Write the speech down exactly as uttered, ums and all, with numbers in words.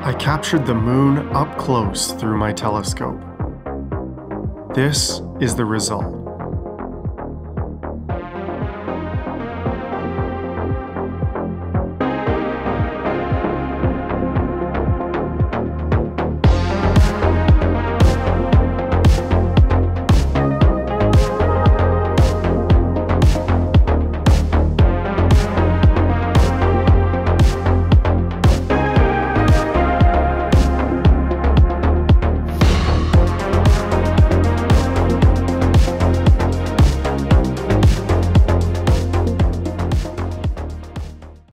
I captured the moon up close through my telescope. This is the result.